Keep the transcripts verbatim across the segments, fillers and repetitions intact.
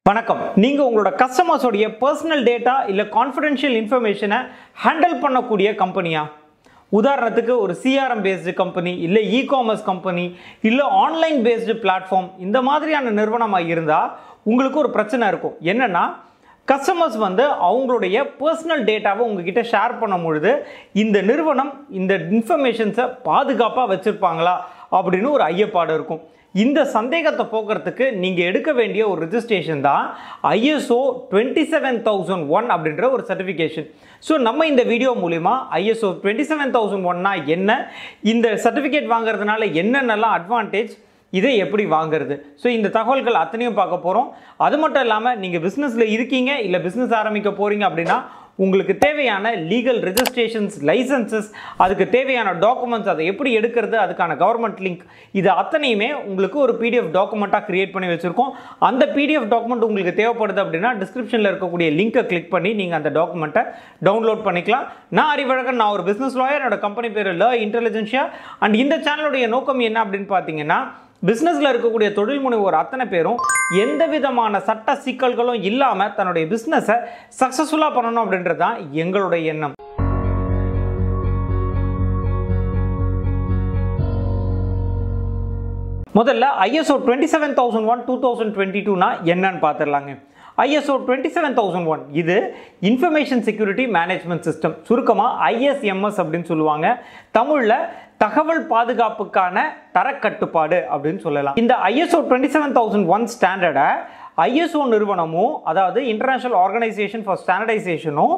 வணக்கம். நீங்க உங்களோட கஸ்டமர்ஸ் உடைய பர்சனல் டேட்டா இல்ல கான்ஃபிடென்ஷியல் இன்ஃபர்மேஷனை ஹேண்டில் பண்ணக்கூடிய கம்பெனியா? உதாரணத்துக்கு ஒரு சிஆர்எம் பேஸ்டு கம்பெனி இல்ல இ காமர்ஸ் கம்பெனி இல்ல ஆன்லைன் பேஸ்டு பிளாட்ஃபார்ம் இந்த மாதிரியான நிறுவனமாக இருந்தால் உங்களுக்கு ஒரு பிரச்சனை இருக்கும். என்னன்னா கஸ்டமர்ஸ் வந்து அவங்களுடைய பர்சனல் டேட்டாவை உங்ககிட்ட ஷேர் பண்ணும் பொழுது இந்த நிறுவனம் இந்த இன்ஃபர்மேஷன்ஸை பாதுகாப்பாக வச்சுருப்பாங்களா அப்படின்னு ஒரு ஐயப்பாடு இருக்கும். இந்த சந்தேகத்தை போக்குறதுக்கு நீங்கள் எடுக்க வேண்டிய ஒரு ரிஜிஸ்ட்ரேஷன் தான் ISO twenty seven thousand one அப்படின்ற ஒரு சர்டிஃபிகேஷன். ஸோ நம்ம இந்த வீடியோ மூலிமா ஐஎஸ்ஓ டுவெண்ட்டி செவன் தௌசண்ட் ஒன்னா என்ன, இந்த சர்டிஃபிகேட் வாங்குறதுனால என்னென்னலாம் அட்வான்டேஜ், இதை எப்படி வாங்குறது, ஸோ இந்த தகவல்கள் அத்தனையும் பார்க்க போகிறோம். அது மட்டும் இல்லாமல் நீங்கள் பிஸ்னஸில் இருக்கீங்க இல்லை பிஸ்னஸ் ஆரம்பிக்க போகிறீங்க அப்படின்னா உங்களுக்கு தேவையான லீகல் ரெஜிஸ்ட்ரேஷன்ஸ், லைசன்சஸ், அதுக்கு தேவையான டாக்குமெண்ட்ஸ், அதை எப்படி எடுக்கிறது, அதுக்கான கவர்மெண்ட் லிங்க், இது அத்தனையுமே உங்களுக்கு ஒரு பிடிஎஃப் டாக்குமெண்ட்டாக கிரியேட் பண்ணி வச்சுருக்கோம். அந்த பிடிஎஃப் டாக்குமெண்ட் உங்களுக்கு தேவைப்படுது அப்படின்னா டிஸ்கிரிப்ஷனில் இருக்கக்கூடிய லிங்கை கிளிக் பண்ணி நீங்கள் அந்த டாக்குமெண்ட்டை டவுன்லோட் பண்ணிக்கலாம். நான் அறிவழகன், நான் ஒரு பிஸ்னஸ் லாயர். என்னோட கம்பெனி பேர் ல இன்டெலிஜென்ஷியா. அண்ட் இந்த சேனலுடைய நோக்கம் என்ன அப்படின்னு பார்த்தீங்கன்னா பிஸ்னஸில் இருக்கக்கூடிய தொழில் முனைவோர் அத்தனை பேரும் எந்த விதமான சட்ட சிக்கல்களும் இல்லாமல் தன்னுடைய பிஸ்னஸை சக்ஸஸ்ஃபுல்லாக பண்ணணும் அப்படின்றது தான் எங்களுடைய எண்ணம். முதல்ல ISO twenty seven thousand one two thousand twenty டூனா என்னன்னு பார்த்துடலாங்க. ISO twenty seven thousand one இது இன்ஃபர்மேஷன் செக்யூரிட்டி மேனேஜ்மெண்ட் சிஸ்டம், சுருக்கமாக ஐஎஸ்எம்எஸ் அப்படின்னு சொல்லுவாங்க. தமிழில் தகவல் பாதுகாப்புக்கான தரக்கட்டுப்பாடு அப்படின்னு சொல்லலாம். இந்த ISO twenty seven thousand one ஸ்டாண்டர்டை ஐஎஸ்ஓ நிறுவனமும், அதாவது இன்டர்நேஷனல் ஆர்கனைசேஷன் ஃபார் ஸ்டாண்டர்டைசேஷனும்,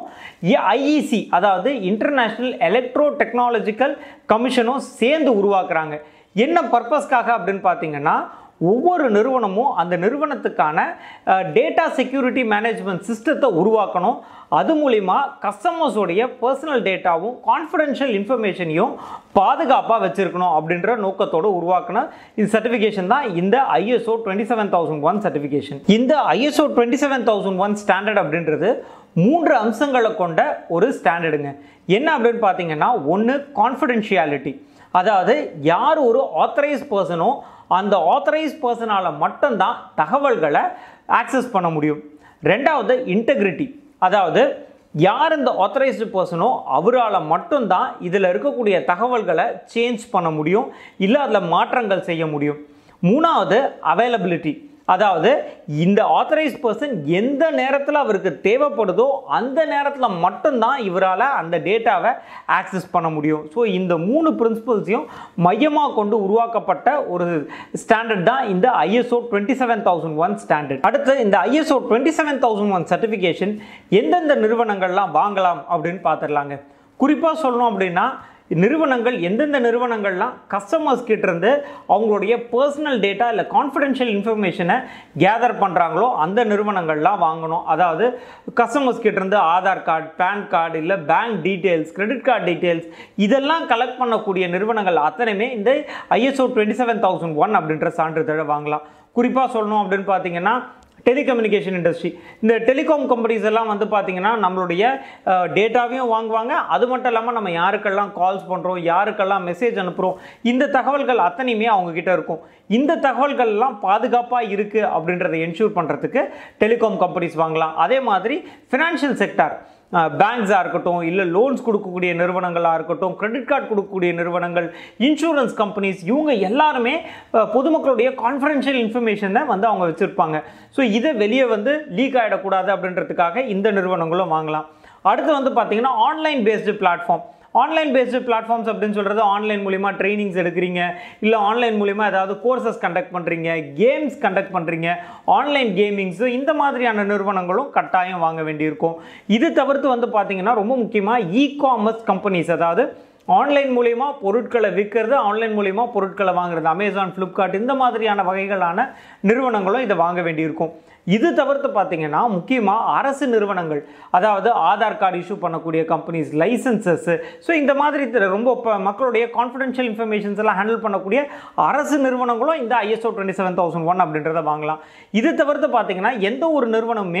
ஐஇசி அதாவது இன்டர்நேஷனல் எலக்ட்ரோ டெக்னாலஜிக்கல் கமிஷனும் சேர்ந்து உருவாக்குறாங்க. என்ன பர்பஸ்க்காக அப்படின்னு பார்த்தீங்கன்னா ஒவ்வொரு நிறுவனமும் அந்த நிறுவனத்துக்கான டேட்டா செக்யூரிட்டி மேனேஜ்மெண்ட் சிஸ்டத்தை உருவாக்கணும். அது மூலிமா கஸ்டமர்ஸோடைய பர்சனல் டேட்டாவும் கான்ஃபிடென்ஷியல் இன்ஃபர்மேஷனையும் பாதுகாப்பாக வச்சுருக்கணும் அப்படின்ற நோக்கத்தோடு உருவாக்கின இந்த சர்டிஃபிகேஷன் தான் இந்த ISO twenty seven thousand one certification. இந்த ISO twenty seven thousand one standard அப்படின்றது மூன்று அம்சங்களை கொண்ட ஒரு ஸ்டாண்டர்டுங்க. என்ன அப்படின்னு பார்த்தீங்கன்னா, ஒன்று கான்ஃபிடென்ஷியாலிட்டி, அதாவது யார் ஒரு ஆத்தரைஸ் பர்சனோ அந்த ஆத்தரைஸ் பர்சனால் மட்டும்தான் தகவல்களை ஆக்சஸ் பண்ண முடியும். ரெண்டாவது இன்டெகிரிட்டி, அதாவது யார் இந்த ஆத்தரைஸ்டு பர்சனோ அவரால் மட்டும்தான் இதில் இருக்கக்கூடிய தகவல்களை சேஞ்ச் பண்ண முடியும், இல்லை அதில் மாற்றங்கள் செய்ய முடியும். மூணாவது அவைலபிலிட்டி, அதாவது இந்த ஆத்தரைஸ் பர்சன் எந்த நேரத்தில் அவருக்கு தேவைப்படுதோ அந்த நேரத்தில் மட்டும்தான் இவரால் அந்த டேட்டாவை ஆக்சஸ் பண்ண முடியும். ஸோ இந்த மூணு பிரின்சிபல்ஸையும் மையமாக கொண்டு உருவாக்கப்பட்ட ஒரு ஸ்டாண்டர்ட் தான் இந்த ISO twenty seven thousand one standard. அடுத்து இந்த ISO twenty seven thousand one certification எந்தெந்த நிறுவனங்கள்லாம் வாங்கலாம் அப்படின்னு பார்த்துடலாங்க. குறிப்பாக சொல்லணும் அப்படின்னா நிறுவனங்கள் எந்தெந்த நிறுவனங்கள்லாம் கஸ்டமர்ஸ் கிட்டேருந்து அவங்களுடைய பர்சனல் டேட்டா இல்லை கான்ஃபிடென்ஷியல் இன்ஃபர்மேஷனை கேதர் பண்ணுறாங்களோ அந்த நிறுவனங்கள்லாம் வாங்கணும். அதாவது கஸ்டமர்ஸ் கிட்டேருந்து ஆதார் கார்டு, பேன் கார்டு, இல்லை bank details, credit card details இதெல்லாம் கலெக்ட் பண்ணக்கூடிய நிறுவனங்கள் அத்தனையுமே இந்த ISO twenty seven thousand one அப்படின்ற சான்றிதழை வாங்கலாம். குறிப்பாக சொல்லணும் அப்படின்னு பார்த்தீங்கன்னா டெலிகம்யூனிகேஷன் இண்டஸ்ட்ரி, இந்த டெலிகாம் கம்பெனிஸ் எல்லாம் வந்து பார்த்தீங்கன்னா நம்மளுடைய டேட்டாவையும் வாங்குவாங்க. அது மட்டும் இல்லாமல் நம்ம யாருக்கெல்லாம் கால்ஸ் பண்ணுறோம், யாருக்கெல்லாம் மெசேஜ் அனுப்புகிறோம், இந்த தகவல்கள் அத்தனையுமே அவங்கக்கிட்ட இருக்கும். இந்த தகவல்கள் எல்லாம் பாதுகாப்பாக இருக்குது அப்படின்றத என்ஷூர் பண்ணுறதுக்கு டெலிகாம் கம்பெனிஸ் வாங்கலாம். அதே மாதிரி ஃபினான்ஷியல் செக்டார், பேங்க்ஸாக இருக்கட்டும், இல்லை லோன்ஸ் கொடுக்கக்கூடிய நிறுவனங்களாக இருக்கட்டும், கிரெடிட் கார்டு கொடுக்கக்கூடிய நிறுவனங்கள், இன்சூரன்ஸ் கம்பெனிஸ், இவங்க எல்லாருமே பொதுமக்களுடைய கான்ஃபிடென்ஷியல் இன்ஃபர்மேஷனை வந்து அவங்க வச்சுருப்பாங்க. ஸோ இதை வெளியே வந்து லீக் ஆகிடக்கூடாது அப்படின்றதுக்காக இந்த நிறுவனங்களும் வாங்கலாம். அடுத்து வந்து பார்த்திங்கன்னா online based platform. Online based platforms அப்படின்னு சொல்கிறது ஆன்லைன் மூலிமா ட்ரைனிங்ஸ் எடுக்கிறீங்க, இல்லை ஆன்லைன் மூலிமா ஏதாவது கோர்சஸ் கண்டக்ட் பண்ணுறீங்க, கேம்ஸ் கண்டக்ட் பண்ணுறீங்க, ஆன்லைன் கேமிங்ஸு, இந்த மாதிரியான நிறுவனங்களும் கட்டாயம் வாங்க வேண்டியிருக்கும். இது தவிர்த்து வந்து பார்த்திங்கன்னா ரொம்ப முக்கியமாக இ காமர்ஸ் கம்பெனிஸ், அதாவது ஆன்லைன் மூலிமா பொருட்களை விற்கிறது, ஆன்லைன் மூலிமா பொருட்களை வாங்குறது, அமேசான், ஃப்ளிப்கார்ட் இந்த மாதிரியான வகைகளான நிறுவனங்களும் இதை வாங்க வேண்டியிருக்கும். இது தவிர்த்து பார்த்தீங்கன்னா முக்கியமாக அரசு நிறுவனங்கள், அதாவது ஆதார் கார்டு இஷ்யூ பண்ணக்கூடிய கம்பெனிஸ், லைசன்சஸ், ஸோ இந்த மாதிரி ரொம்ப மக்களுடைய கான்ஃபிடென்ஷியல் இன்ஃபர்மேஷன்ஸ் எல்லாம் ஹேண்டில் பண்ணக்கூடிய அரசு நிறுவனங்களும் இந்த ISO twenty seven thousand one அப்படின்றத வாங்கலாம். இது தவிர்த்து பார்த்தீங்கன்னா எந்த ஒரு நிறுவனமுமே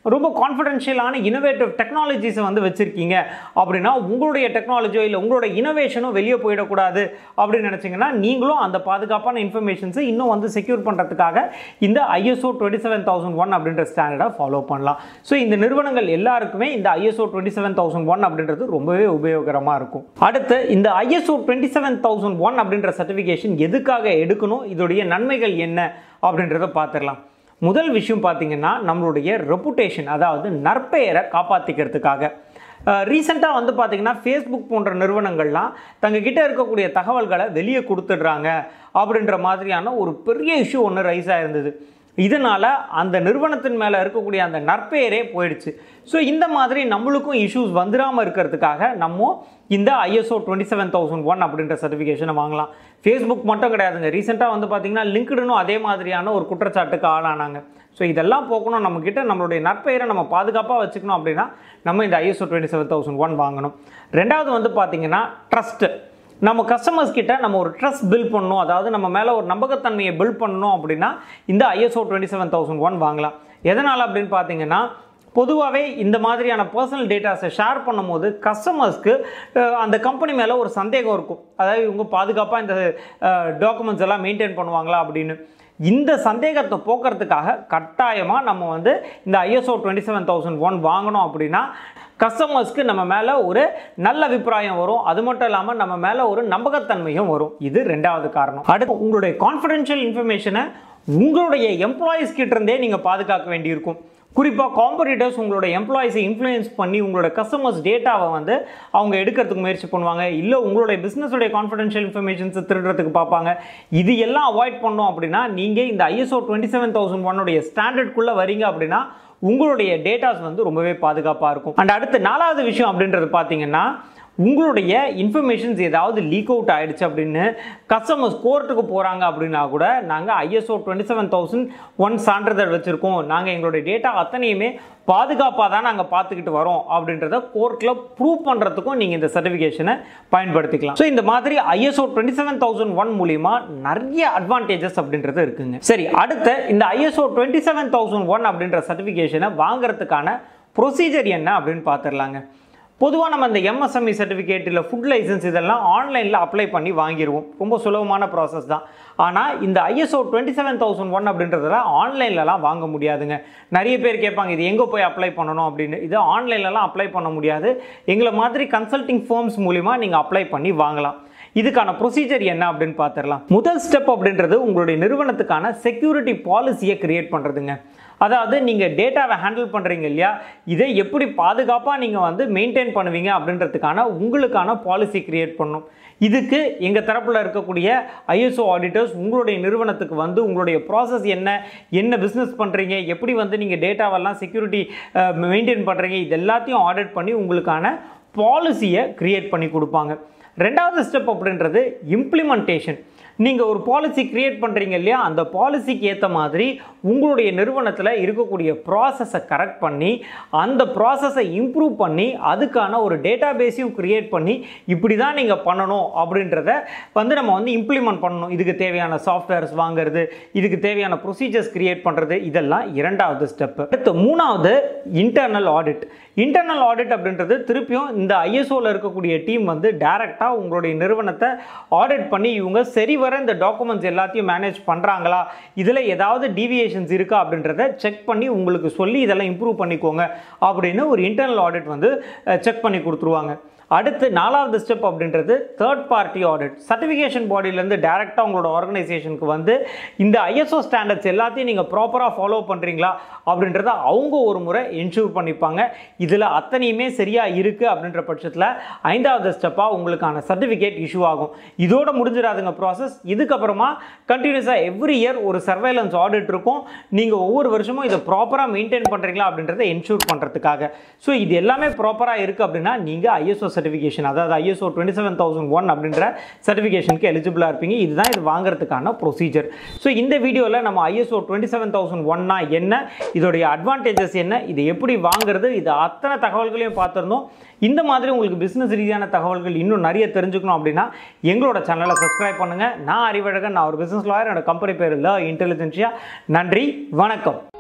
ரொம்ப கான்ஃபிடென்ஷியலான இனோவேட்டிவ் டெக்னாலஜிஸை வந்து வச்சுருக்கீங்க அப்படின்னா உங்களுடைய டெக்னாலஜியோ இல்லை உங்களோட இனோவேஷனும் வெளியே போயிடக்கூடாது அப்படின்னு நினச்சிங்கன்னா நீங்களும் அந்த பாதுகாப்பான இன்ஃபர்மேஷன்ஸை இன்னும் வந்து செக்யூர் பண்ணுறதுக்காக இந்த ISO twenty seven thousand one அப்படின்ற ஸ்டாண்டர்டை ஃபாலோ பண்ணலாம். ஸோ இந்த நிறுவனங்கள் எல்லாருக்குமே இந்த ISO twenty seven thousand one அப்படின்றது ரொம்பவே உபயோகரமாக இருக்கும். அடுத்து இந்த ISO twenty seven thousand one அப்படின்ற சர்டிஃபிகேஷன் எதுக்காக எடுக்கணும், இதோடைய நன்மைகள் என்ன அப்படின்றத பார்த்துடலாம். முதல் விஷயம் பார்த்தீங்கன்னா நம்மளுடைய ரெப்புடேஷன், அதாவது நற்பெயரை காப்பாற்றிக்கிறதுக்காக. ரீசெண்டாக வந்து பார்த்தீங்கன்னா ஃபேஸ்புக் போன்ற நிறுவனங்கள்லாம் தங்கக்கிட்ட இருக்கக்கூடிய தகவல்களை வெளியே கொடுத்துடுறாங்க அப்படின்ற மாதிரியான ஒரு பெரிய இஷ்யூ ஒன்று ரைஸ் ஆகிருந்தது. இதனால் அந்த நிறுவனத்தின் மேலே இருக்கக்கூடிய அந்த நற்பெயரே போயிடுச்சு. ஸோ இந்த மாதிரி நம்மளுக்கும் இஷ்யூஸ் வந்துடாமல் இருக்கிறதுக்காக நம்ம இந்த ISO twenty seven thousand one அப்படின்ற சர்டிஃபிகேஷனை வாங்கலாம். ஃபேஸ்புக் மட்டும் கிடையாதுங்க, ரீசெண்டாக வந்து பார்த்திங்கன்னா லிங்க்டுனும் அதே மாதிரியான ஒரு குற்றச்சாட்டுக்கு ஆளானாங்க. ஸோ இதெல்லாம் போக்கணும், நம்மக்கிட்ட நம்மளுடைய நற்பெயரை நம்ம பாதுகாப்பாக வச்சுக்கணும் அப்படின்னா நம்ம இந்த ISO twenty seven thousand one வாங்கணும். ரெண்டாவது வந்து பார்த்திங்கன்னா ட்ரஸ்ட்டு. நம்ம கஸ்டமர்ஸ் கிட்ட நம்ம ஒரு ட்ரஸ்ட் பில்ட் பண்ணணும், அதாவது நம்ம மேலே ஒரு நம்பகத்தன்மையை பில்ட் பண்ணணும் அப்படின்னா இந்த ISO twenty seven thousand one வாங்கலாம். எதனால் அப்படின்னு பார்த்தீங்கன்னா பொதுவாகவே இந்த மாதிரியான பர்சனல் டேட்டாஸை ஷேர் பண்ணும் போது கஸ்டமர்ஸ்க்கு அந்த கம்பெனி மேலே ஒரு சந்தேகம் இருக்கும், அதாவது இவங்க பாதுகாப்பாக இந்த டாக்குமெண்ட்ஸ் எல்லாம் மெயின்டைன் பண்ணுவாங்களா அப்படின்னு. இந்த சந்தேகத்தை போக்குறதுக்காக கட்டாயமாக நம்ம வந்து இந்த ISO twenty seven thousand one வாங்கணும் அப்படின்னா கஸ்டமர்ஸ்க்கு நம்ம மேலே ஒரு நல்ல அபிப்பிராயம் வரும், அது மட்டும் இல்லாமல் நம்ம மேலே ஒரு நம்பகத்தன்மையும் வரும். இது ரெண்டாவது காரணம். அடுத்து உங்களுடைய கான்ஃபிடென்ஷியல் இன்ஃபர்மேஷனை உங்களுடைய எம்ப்ளாயீஸ் கிட்ட இருந்தே நீங்கள் பாதுகாக்க வேண்டியிருக்கும். குறிப்பாக காம்படிட்டர்ஸ் உங்களோட எம்ப்ளாயிஸை இன்ஃப்ளூயன்ஸ் பண்ணி உங்களோட கஸ்டமர்ஸ் டேட்டாவை வந்து அவங்க எடுக்கிறதுக்கு முயற்சி பண்ணுவாங்க, இல்லை உங்களுடைய பிஸ்னஸோடைய கான்ஃபிடென்ஷியல் இன்ஃபர்மேஷன்ஸை திருடுறதுக்கு பார்ப்பாங்க. இது எல்லாம் அவாய்ட் பண்ணோம் அப்படின்னா நீங்கள் இந்த ஐஎஸ்ஓ டுவெண்ட்டி செவன் தௌசண்ட் ஒன்னுடைய ஸ்டாண்டர்ட்குள்ளே வரீங்க அப்படின்னா உங்களுடைய டேட்டாஸ் வந்து ரொம்பவே பாதுகாப்பாக இருக்கும். அண்ட் அடுத்து நாலாவது விஷயம் அப்படின்றது பார்த்தீங்கன்னா உங்களுடைய இன்ஃபர்மேஷன்ஸ் ஏதாவது லீக் அவுட் ஆகிடுச்சு அப்படின்னு கஸ்டமர்ஸ் கோர்ட்டுக்கு போகிறாங்க அப்படின்னா கூட நாங்கள் ISO twenty seven thousand one சான்றிதழ் வச்சுருக்கோம், நாங்கள் எங்களுடைய டேட்டா அத்தனையுமே பாதுகாப்பாக தான் நாங்கள் பார்த்துக்கிட்டு வரோம் அப்படின்றத கோர்ட்டில் ப்ரூவ் பண்ணுறதுக்கும் நீங்கள் இந்த சர்டிஃபிகேஷனை பயன்படுத்திக்கலாம். ஸோ இந்த மாதிரி ISO twenty seven thousand one மூலிமா நிறைய அட்வான்டேஜஸ் அப்படின்றது இருக்குங்க. சரி, அடுத்து இந்த ISO twenty seven thousand one அப்படின்ற சர்டிஃபிகேஷனை வாங்குறதுக்கான ப்ரொசீஜர் என்ன அப்படின்னு பார்த்துடலாங்க. பொதுவாக நம்ம இந்த எம்எஸ்எம்இ சர்டிஃபிகேட் இல்லை ஃபுட் லைசன்ஸ் இதெல்லாம் ஆன்லைனில் அப்ளை பண்ணி வாங்கிடுவோம், ரொம்ப சுலபமான ப்ராசஸ் தான். ஆனால் இந்த ISO twenty seven thousand one அப்படின்றதெல்லாம் ஆன்லைன்லலாம் வாங்க முடியாதுங்க. நிறைய பேர் கேட்பாங்க இது எங்கே போய் அப்ளை பண்ணணும் அப்படின்னு. இது ஆன்லைன்லலாம் அப்ளை பண்ண முடியாது, எங்களை மாதிரி கன்சல்டிங் ஃபர்ம்ஸ் மூலிமா நீங்கள் அப்ளை பண்ணி வாங்கலாம். இதுக்கான ப்ரொசீஜர் என்ன அப்படின்னு பார்த்துடலாம். முதல் ஸ்டெப் அப்படின்றது உங்களுடைய நிறுவனத்துக்கான செக்யூரிட்டி பாலிசியை கிரியேட் பண்ணுறதுங்க. அதாவது நீங்கள் டேட்டாவை ஹேண்டில் பண்ணுறீங்க இல்லையா, இதை எப்படி பாதுகாப்பாக நீங்கள் வந்து மெயின்டைன் பண்ணுவீங்க அப்படின்றதுக்கான உங்களுக்கான பாலிசி கிரியேட் பண்ணணும். இதுக்கு எங்கள் தரப்பில் இருக்கக்கூடிய ஐஎஸ்ஓ ஆடிட்டர்ஸ் உங்களுடைய நிறுவனத்துக்கு வந்து உங்களுடைய ப்ராசஸ் என்ன, என்ன பிஸ்னஸ் பண்ணுறீங்க, எப்படி வந்து நீங்கள் டேட்டாவெல்லாம் செக்யூரிட்டி மெயின்டைன் பண்ணுறீங்க, இது எல்லாத்தையும் ஆடிட் பண்ணி உங்களுக்கான பாலிசியை கிரியேட் பண்ணி கொடுப்பாங்க. ரெண்டாவது ஸ்டெப் அப்படின்றது இம்ப்ளிமெண்டேஷன். நீங்கள் ஒரு பாலிசி கிரியேட் பண்ணுறீங்க இல்லையா, அந்த பாலிசிக்கு ஏற்ற மாதிரி உங்களுடைய நிறுவனத்தில் இருக்கக்கூடிய ப்ராசஸை கரெக்ட் பண்ணி அந்த ப்ராசஸை இம்ப்ரூவ் பண்ணி அதுக்கான ஒரு டேட்டா பேஸையும் கிரியேட் பண்ணி இப்படி தான் நீங்கள் பண்ணணும் அப்படின்றத வந்து நம்ம வந்து இம்ப்ளிமெண்ட் பண்ணணும். இதுக்கு தேவையான சாஃப்ட்வேர்ஸ் வாங்குறது, இதுக்கு தேவையான ப்ரொசீஜர்ஸ் கிரியேட் பண்ணுறது, இதெல்லாம் இரண்டாவது ஸ்டெப்பு. அடுத்து மூணாவது இன்டர்னல் ஆடிட். இன்டர்னல் ஆடிட் அப்படின்றது திருப்பியும் இந்த ஐஎஸ்ஓவில் இருக்கக்கூடிய டீம் வந்து டைரெக்டாக உங்களுடைய நிறுவனத்தை ஆடிட் பண்ணி இவங்க சரி வர இந்த டாக்குமெண்ட்ஸ் எல்லாத்தையும் மேனேஜ் பண்ணுறாங்களா, இதில் ஏதாவது டீவியேஷன்ஸ் இருக்கா அப்படின்றத செக் பண்ணி உங்களுக்கு சொல்லி இதெல்லாம் இம்ப்ரூவ் பண்ணிக்கோங்க அப்படின்னு ஒரு இன்டர்னல் ஆடிட் வந்து செக் பண்ணி கொடுத்துருவாங்க. அடுத்து நாலாவது ஸ்டெப் அப்படின்றது தேர்ட் பார்ட்டி ஆடிட். சர்டிஃபிகேஷன் பாடியிலேருந்து டைரெக்டாக உங்களோட ஆர்கனைசேஷனுக்கு வந்து இந்த ஐஎஸ்ஓ ஸ்டாண்டர்ட்ஸ் எல்லாத்தையும் நீங்கள் ப்ராப்பராக ஃபாலோ பண்ணுறீங்களா அப்படின்றத அவங்க ஒரு முறை என்ஷூர் பண்ணிப்பாங்க. இதில் அத்தனையுமே சரியாக இருக்குது அப்படின்ற பட்சத்தில் ஐந்தாவது ஸ்டெப்பாக உங்களுக்கான சர்டிஃபிகேட் இஷ்யூ ஆகும். இதோட முடிஞ்சிடாதுங்க ப்ராசஸ். இதுக்கப்புறமா கண்டினியூஸாக எவ்ரி இயர் ஒரு சர்வேலன்ஸ் ஆடிட் இருக்கும். நீங்கள் ஒவ்வொரு வருஷமும் இதை ப்ராப்பராக மெயின்டைன் பண்ணுறீங்களா அப்படின்றத என்ஷூர் பண்ணுறதுக்காக. ஸோ இது எல்லாமே ப்ராப்பராக இருக்குது அப்படின்னா நீங்கள் ஐஎஸ்ஓ சர்டிஃபிகேஷன், அதாவது ISO twenty seven thousand one அப்படின்ற சர்டிஃபிகேஷனுக்கு எலிஜிபிளாக இருப்பீங்க. இதுதான் இது வாங்குறதுக்கான ப்ரொசீஜர். ஸோ இந்த வீடியோவில் நம்ம ஐஎஸ்ஓ டுவெண்ட்டி செவன் தௌசண்ட் ஒன்னா என்ன, இதோடைய அட்வான்டேஜஸ் என்ன, இது எப்படி வாங்குறது, இது அத்தனை தகவல்களையும் பார்த்துருந்தோம். இந்த மாதிரி உங்களுக்கு பிஸ்னஸ் ரீதியான தகவல்கள் இன்னும் நிறைய தெரிஞ்சுக்கணும் அப்படின்னா எங்களோட சேனலை சப்ஸ்கிரைப் பண்ணுங்கள். நான் அறிவழகன், நான் ஒரு பிஸ்னஸ் லாயர், என்னோட கம்பெனி பேர் ல இன்டெலிஜென்சியா. நன்றி, வணக்கம்.